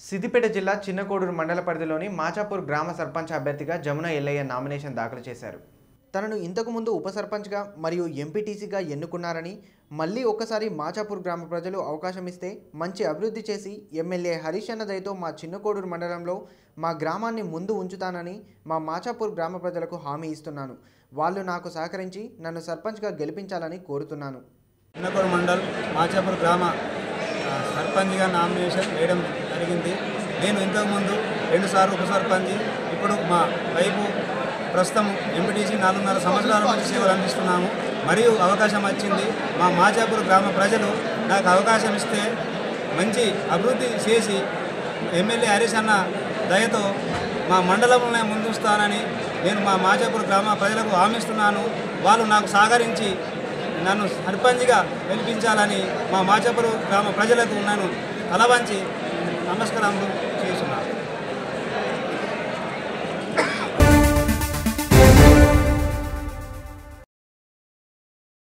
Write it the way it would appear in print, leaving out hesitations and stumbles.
సిద్దిపేట జిల్లా చిన్నకోడూరు మండల పరిధిలోని మాచాపూర్ గ్రామ సర్పంచ్ అభ్యర్థిగా జమున ఎల్లయ్య నామినేషన్ దాఖలు చేశారు. తనను ఇంతకుముందు ఉప సర్పంచ్గా మరియు ఎంపీటీసీగా ఎన్నుకున్నారని, మళ్ళీ ఒక్కసారి మాచాపూర్ గ్రామ ప్రజలు అవకాశం ఇస్తే మంచి అభివృద్ధి చేసి ఎమ్మెల్యే హరీష్ అన్న దయతో మా చిన్నకోడూరు మండలంలో మా గ్రామాన్ని ముందు ఉంచుతానని మా మాచాపూర్ గ్రామ ప్రజలకు హామీ ఇస్తున్నాను. వాళ్ళు నాకు సహకరించి నన్ను సర్పంచ్గా గెలిపించాలని కోరుతున్నాను. చిన్నకోడూరు మండల్ మాచాపూర్ గ్రామ సర్పంచ్గా నామినేషన్ వేయడం జరిగింది. నేను ఇంతకుముందు 2 సార్లు ఉప సర్పంచ్, ఇప్పుడు మా వైపు ప్రస్తుతం ఎంపీటీసీ 4.5 సంవత్సరాల నుంచి సేవలు అందిస్తున్నాము. మరియు అవకాశం వచ్చింది. మా మాచాపూర్ గ్రామ ప్రజలు నాకు అవకాశం ఇస్తే మంచి అభివృద్ధి చేసి ఎమ్మెల్యే హరీష్ అన్న దయతో మా మండలంలోనే ముందుస్తానని నేను మా మాచాపూర్ గ్రామ ప్రజలకు హామీస్తున్నాను. వాళ్ళు నాకు సహకరించి నన్ను సర్పంచ్గా గెలిపించాలని మా మాచాపూర్ గ్రామ ప్రజలకు నేను తలవంచి నమస్కారములు